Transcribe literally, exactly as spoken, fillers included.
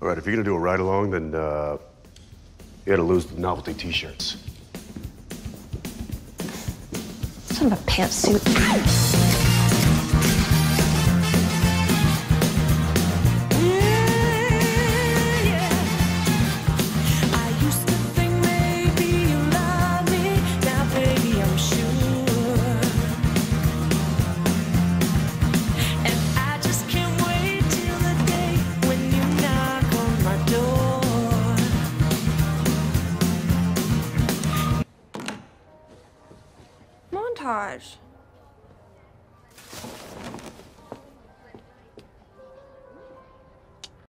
All right, if you're gonna do a ride-along, then uh, you gotta lose the novelty T-shirts. Son of a pantsuit. Montage.